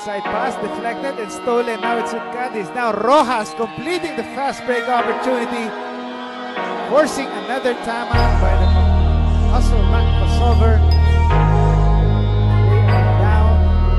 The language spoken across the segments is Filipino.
outside pass deflected and stolen. Now it's with Cadiz. Now Rojas completing the fast break opportunity, forcing another timeout by the hustle man Passover. They are down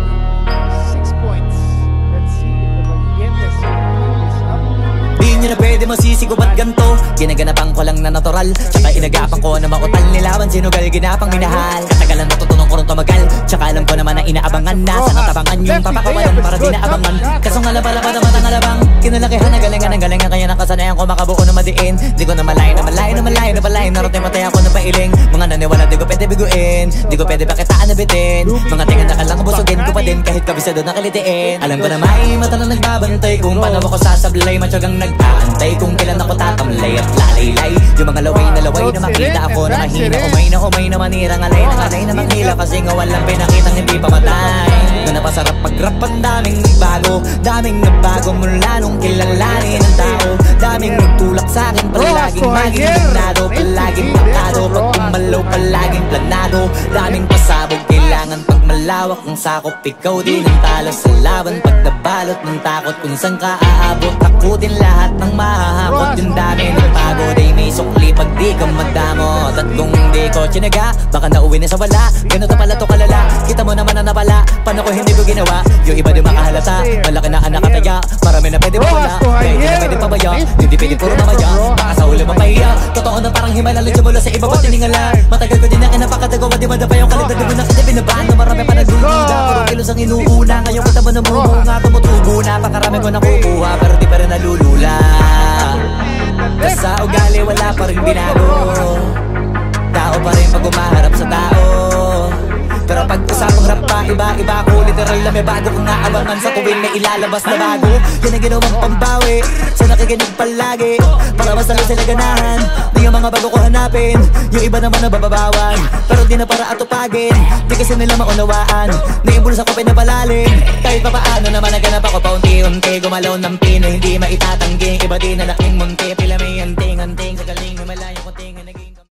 6 points. Let's see if the Valientes is up. Di nyo na pwede masisigo ba't ganto? Ginaganapan ko lang na natural, tsaka inagapan ko na mautal nilawan. Sinugal ginapang minahal, katagalan natutunan ko rin tumagal. Tsaka alam ko naman na inaabangan na sa natabangan yung papakawalan para di naabangan. Kaso nga labalaba naman ang alabang kinalakihan na galingan ng galingan, kaya nakasanayan ko makabuo na madiin. Di ko na malayo na malayo na malayo na malayo. Narating matay ako na pailing. Mga naniwala di ko pwede biguin, di ko pwede pakitaan na bitin. Mga tingan na kalang busugin ko pa din kahit kabisado na kalitiin. Alam ko na may mata na nagbabantay kung paano ako sasablay. Matyagang nag-aantay kung kailan ako tatamlay at lalaylay. Yung mga laway na makita ako na mahina. Umay na manira, ngalay na manghila. Kasi nga walang pinakitang hindi pa matay. Na napasarap pag-rap ang daming nagbago. Daming nagbago mula nung kilalanin ang tao. Daming nagtulak sa'kin, palaging maging planado. Palaging pakado, pag kumalaw palaging planado. Daming pasabog, kailangan pag malawak ang sakop. Ikaw din ang talo sa laban, pag nabalot ng takot. Kung saan ka aabot, takutin lahat ng mahahakot. Yung dami ng pagod ay may sukli pag di ka magdamot. At kung hindi ko tsinaga, baka nauwi na sa wala. Ganito pala to kalala, kita mo naman na napala. Paano ko hindi ko ginawa, yung iba di makahalata. Malaki na anak kataya, marami na pwede mawala. Kaya hindi na pwede pabaya, hindi pwede puro mamaya. Baka sa ulo mapahiya, totoo na parang himalala dyan mula sa iba pa tiningala. Matagal ko din na kinapakatagawa, di madapa yung kalibad. Di mo na kita binabaan na marami pa nagdududa. Puro kilos ang inuuna, ngayon kita mo na mumunga. Tumutubo na, pakarami ko nakukuha, pero di pa rin nalulula. Sa ugali wala pa rin binago, tao pa rin pag umaharap sa tao. Pero pag usapang rap pa, iba-iba ko. Literal na may bago kong naabangan sa tuwing may ilalabas na bago. Yan ang ginawang pambawi sa nakikinig palagi, para mas lalo sila ganahan. Di yung mga bago ko hanapin, yung iba naman nabababawan. Pero di na para atupagin, di kasi nila maunawaan. Naimbulsa ko pinapalalim, kahit pa paano naman naganap ako paunti-unti. Gumalaw ng pino, hindi maitatanggi. Iba di na laking munti, pila may anting-anting. Sa galing, malayo ko ting.